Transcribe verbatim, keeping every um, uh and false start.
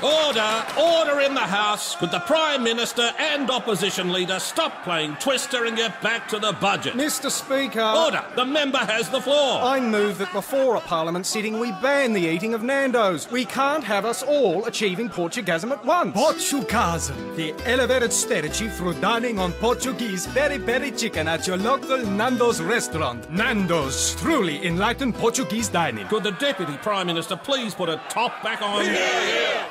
Order! Order in the House! Could the Prime Minister and Opposition Leader stop playing Twister and get back to the budget? Mister Speaker... Order! The member has the floor! I move that before a Parliament sitting we ban the eating of Nando's. We can't have us all achieving Portugasm at once. Portugasm, the elevated strategy through dining on Portuguese peri-peri chicken at your local Nando's restaurant. Nando's, truly enlightened Portuguese dining. Could the Deputy Prime Minister please put a top back on? Yeah, yeah.